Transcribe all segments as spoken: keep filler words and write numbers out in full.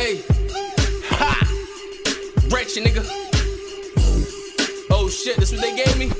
Hey, ha! Ratchet nigga. Oh shit, this what they gave me?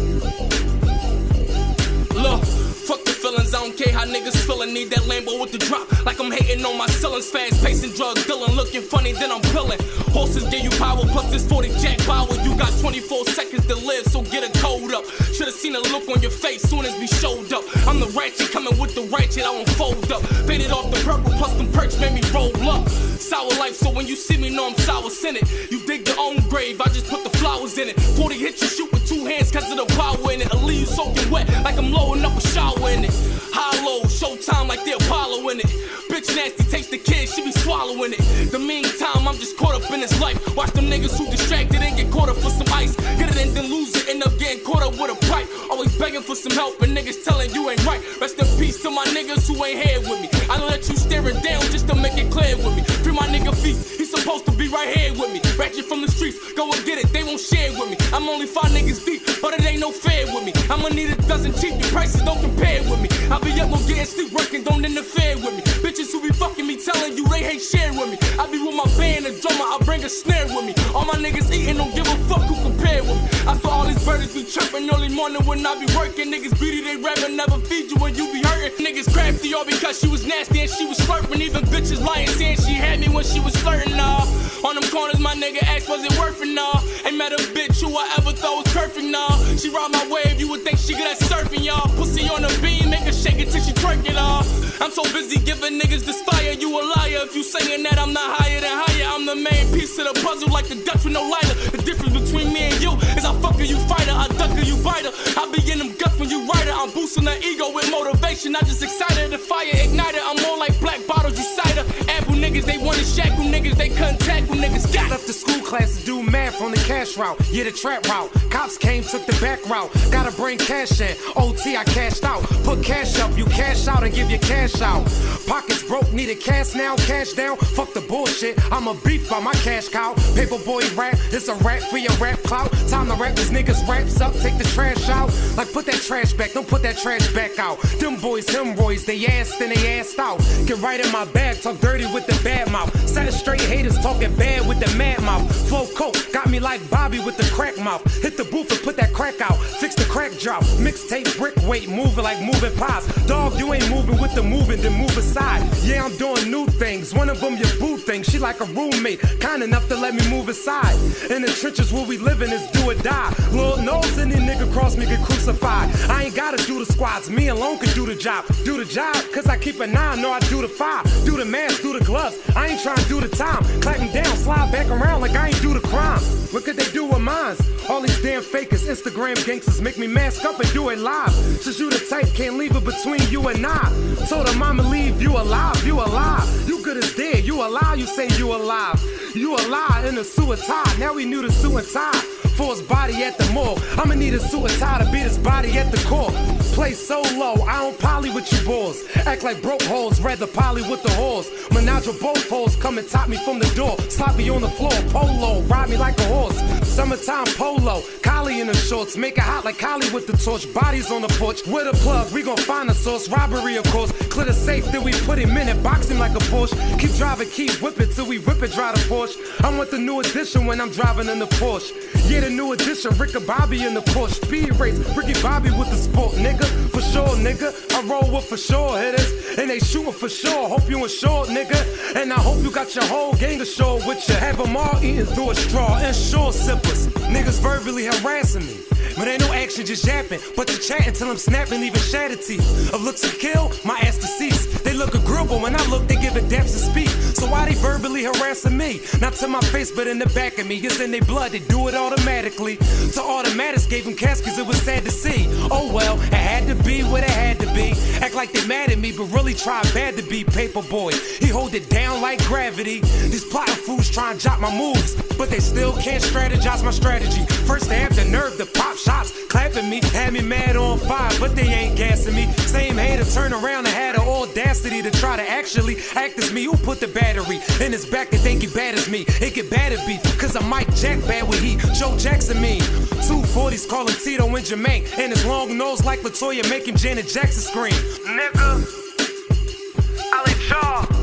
Look, fuck the feelings, I don't care how niggas feelin'. Need that Lambo with the drop, like I'm hating on my ceilings. Fast pacing, drug dealing, looking funny, then I'm pillin'. Horses give you power, plus this forty jack power. You got twenty-four seconds to live, so get a code up. Should've seen a look on your face soon as we showed up. I'm the ratchet, coming with the ratchet, I won't fold up. Faded off the purple, plus them perks made me roll up. Sour life, so when you see me, know I'm sour scented. You dig your own grave, I just put the flowers in it. forty hit you, shoot with two hands, cause of the power in it. I'll leave you soaking wet, like I'm loading up a shower in it. High low, showtime like the Apollo in it. Bitch nasty, takes the kid, she be swallowing it. The meantime, I'm just caught up in this life. Watch them niggas who distracted and get caught up for some ice. Get it and then lose it, end up getting caught up with a pipe. Always begging for some help and niggas telling you ain't right. Rest in peace to my niggas who ain't here with me. I know that you staring down just to make it clear with me. Free my nigga Feast, he's supposed to be right here with me. Ratchet from the streets, go and get it, they won't share with me. I'm only five niggas deep, but it ain't no fair with me. I'ma need a dozen cheap, your prices don't compare with me. I'll be up on getting sleep working, don't interfere with me. Bitches who be fucking me telling you they hate sharing with me. I be with my band, a drummer, I bring a snare with me. All my niggas eating, don't give a fuck who compare with me. I saw all these birds be chirping early morning when I be working. Niggas beady, they rapping, never feed you when you be hurting. Niggas crafty all because she was nasty and she was slurping. Even bitches lying saying she had me when she was flirting, nah. On them corners, my nigga asked, was it worth it, nah? Ain't met a bitch who I ever thought was perfect, nah. She ride my wave, you would think she good at surfing, y'all. Pussy on the beam, make her shake it till she twerk it, all. I'm so busy giving niggas this fire, you a liar. If you saying that I'm not higher than higher, I'm the main piece of the puzzle like the Dutch with no lighter. The difference between me and you is I fuck her, you fighter, I duck her, you biter. I be in them guts when you write her. I'm boosting the ego with motivation, I just excited. The fire igniter, I'm more like black bottles, you cider. Apple niggas, they wanted shackle niggas, they couldn't tackle niggas. Got left the school class to do math on the cash route, yeah, the trap route. Cops came, took the back route. Gotta bring cash in, O T I cashed out. Put cash up, you cash out and give your cash out. Pockets broke, needed cash now, cash down. Fuck the bullshit, I'm a beef by my cash cow. Paper boy rap, it's a rap for your rap clout. Time to rap, these niggas raps up, take the trash out. Like put that trash back, don't put that trash back out. Them boys, hemorrhoids, they asked and they asked out. Get right in my bag, talk dirty with the bad mouth. Set straight haters talking bad with the mad mouth. Flow coke, got me like Bobby with the crack mouth. Hit the booth and put that crack out, fix the crack drop. Mixtape brick weight, moving like moving pies. Dog, you ain't moving with the moving, then move aside. Yeah, I'm doing new things, one of them your boo thing. She like a roommate, kind enough to let me move aside. In the trenches where we living is do or die. Lord knows any nigga cross me get crucified. I ain't gotta do the squats, me alone can do the job. Do the job, cause I keep a nine, know I do the five. Do the mask, do the gloves, I ain't trying to do the time. Clap them down, slide back around like I ain't do the crime. What could they do with mines? All these damn fakers, Instagram gangsters make me mask up and do it live. Since you the type, can't leave it between you and I. Told her mama leave, you alive, you alive. You good as dead, you alive, you say you alive. You alive in a suit and tie, now we knew the suit and tie. For his body at the mall, I'ma need a suit and tie to beat his body at the court. Play so low, I don't poly with you boys. Act like broke hoes, rather poly with the horse. Menage with both hoes, come and top me from the door. Slap me on the floor, polo, ride me like a horse. Summertime polo, Collie in the shorts. Make it hot like Collie with the torch. Bodies on the porch, with a plug, we gon' find the source. Robbery of course, clear the safe, then we put him in it. Box him like a Porsche. Keep driving, keep whipping till we rip it, drive the Porsche. I want the new edition when I'm driving in the Porsche. Yeah, the new edition, Ricky Bobby in the Porsche. Speed race, Ricky Bobby with the sport, nigga. For sure, nigga. I roll with for sure hitters, and they shooting for sure. Hope you insured, nigga. And I hope you got your whole gang ashore with you. Have them all eating through a straw. Ensure sippers. Niggas verbally harassing me. But ain't no action, just yapping. But you chatting till I'm snapping, leaving shattered teeth. Of looks to kill, my ass deceased. They look agreeable when I look, they give it depth to speak. So why they verbally harassing me? Not to my face, but in the back of me. It's in their blood, they do it automatically. To automatics gave them caskets, it was sad to see. Oh well, it had to be what it had to be. Act like they mad at me, but really try bad to be paper boy. He hold it down like gravity. These plotting fools try and jot my moves, but they still can't strategize my strategy. First they have the nerve to pop shots, clapping me, had me mad on fire, but they ain't gassing me. Same hater turn around and had the audacity to try to actually act as me. Who put the battery in his back and think he bad as me? It get bad at beef, cause I'm Mike Jack bad with heat. Joe Jackson mean. two forties call him Tito and Jermaine, and his long nose like Latoya make him Janet Jackson scream. Nigga, I let y'all